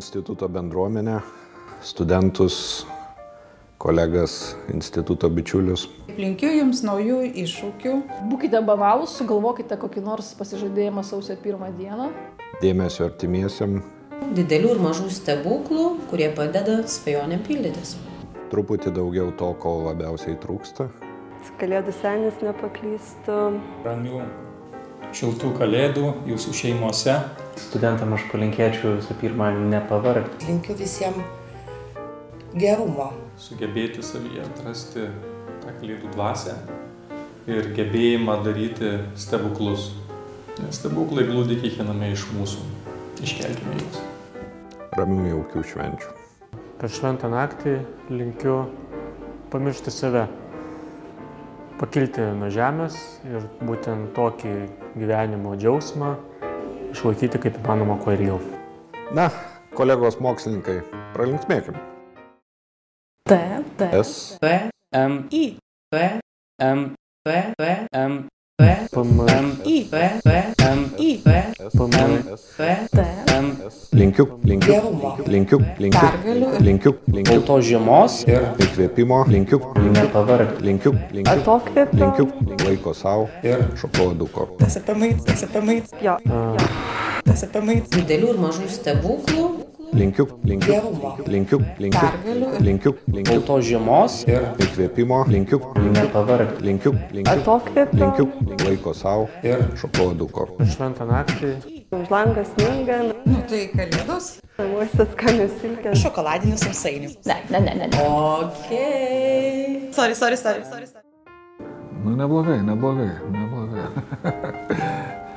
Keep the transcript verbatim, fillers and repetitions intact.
instituto bendruomenę, studentus, kolegas, instituto bičiulius. Linkiu Jums naujų iššūkių. Būkite banalūs, sugalvokite kokį nors pasižadėjimą sausio pirmą dieną. Dėmesio artimiesiam. Didelių ir mažų stebuklų, kurie padeda svajonėm pildytis. Truputį daugiau to, ko labiausiai trūksta. Kalėdų senis nepaklystų. Ramių, šiltų kalėdų jūsų šeimose. Studentam aš palinkėčiau visų pirma nepavargti. Linkiu visiems gerumo. Sugebėti savyje atrasti tą kalėdų dvasią ir gebėjimą daryti stebuklus. Nes stebuklai glūdi kiekviename iš mūsų. Iškelkime juos. Ramių jaukių švenčių. Per šventą naktį linkiu pamiršti save. Pakilti nuo žemės ir būtent tokį gyvenimo džiaugsmą išlaikyti kaip įmanoma kuo ilgiau. Na, kolegos mokslininkai, pralinksmėkim. T, T, S, P, M, I, P, M, P, P, M, P, M, I, P, P, M, I, P, M, P, T, M. linkiu, linkiu, Gerumo. linkiu, linkiu, Pergalių. linkiu, linkiu, Baltos žiemos ir įkvėpimo, linkiu, linkiu, Nepavargti. linkiu, linkiu, Atokvėpio. linkiu, laiko savo Ir šokoladuko. Pasipamait, pasipamait, Jo, jo. pasipamait. didelių ir mažų stebuklų, Linkiu, linkiu, Gerumo. linkiu, linkiu, Pergalių. linkiu, linkiu, baltos žiemos ir įkvėpimo, linkiu, linkiu, Nepavargti. linkiu, linkiu, Atokvėpio. linkiu, laiko savo Ir šokoladuko. Per šventą naktį Už langą sninga, Nu tai kalėdos. namuose skanios silkės. Šokoladinis sausainius. ne, ne, ne, ne, ne. Okei. Sorry, sorry, sorry, sorry. Nu, neblogai, neblogai, neblogai.